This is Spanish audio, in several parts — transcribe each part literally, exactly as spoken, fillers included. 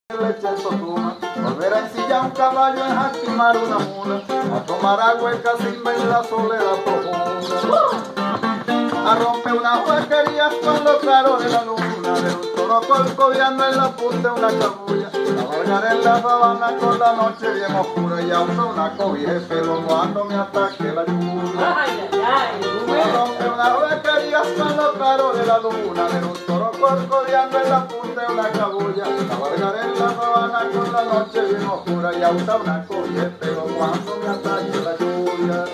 leche sotuma, volver a ensillar un caballo es actimar una mula, a tomar agua el casimba en la soledad profunda, a romper unas huequerías con los claros de la luna, de un toro colcoviando en la punta una cabulla, a valgar en la sabana con la noche bien oscura y a una cobija de pelo cuando me ataque la lluvia. A romper unas huequerías con los claros de la luna, de un toro colcoviando en la punta de una cabulla, a valgar en la sabana con la noche bien oscura y a una cobija de pelo cuando me ataque la lluvia.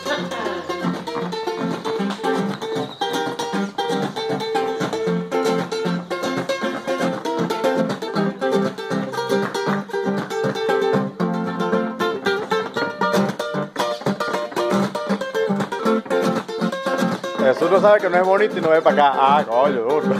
Jesús no sabe que no es bonito y no ve para acá. Ah, coño, duro.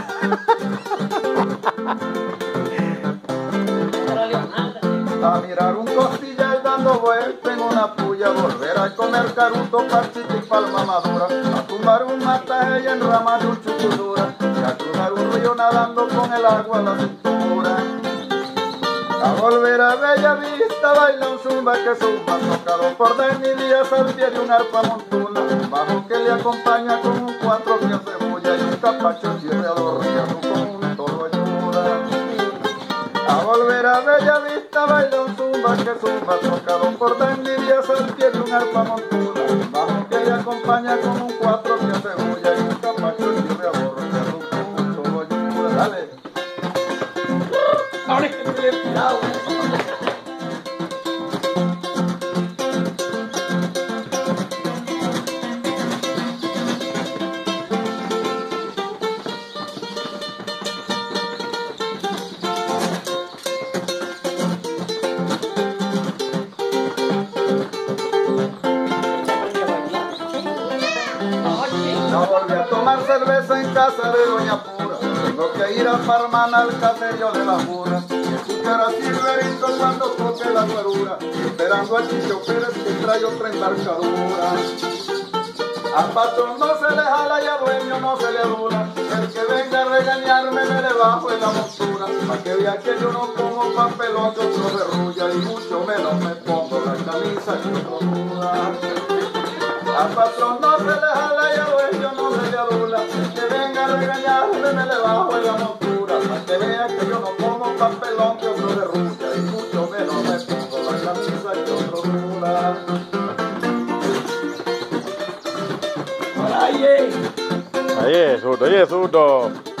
A mirar un costillar dando vuelta en una puya, volver a comer caruto, parchita y palma madura, a tumbar un mataje y en rama de un chuculura, y a cruzar un río nadando con el agua a la cintura. A volver a Bella Vista, baila un zumba que zumba, tocado por Dani Díaz al pie de un arpa montuna, un bajo que le acompaña con un cuatro que hace bulla y un capacho chirriador riendo con un toro ayuda. A volver a Bella Vista, baila un zumba que zumba, tocado por Dani Díaz al pie de un arpa montuna, un bajo que le acompaña con un cuatro que hace bulla y un capacho chirriador riendo con un toro ayuda. Dale. Ahora es que me he tirado. No volví a tomar cerveza en casa de Doña Pura, tengo que ir a Farmana al caserío de la Jura, y escuchar a Silverito cuando toque la cuerura, y esperando al Chicho Pérez que trae otra embarcadura. Al patrón no se le jala y al dueño no se le adula, el que venga a regañarme me le bajo en la montura, pa' que vea que yo no como papelón que otro derrulla, y mucho menos me pongo la camisa que otro duda. Al patrón no se le jala y al dueño no se le adula, el que venga a regañarme me le bajo en la montura, para que vea que yo no como papelón que otro derrulla, y mucho menos me pongo la camisa que otro duda. Ahí, Ahí es, zurdo, ahí es, zurdo.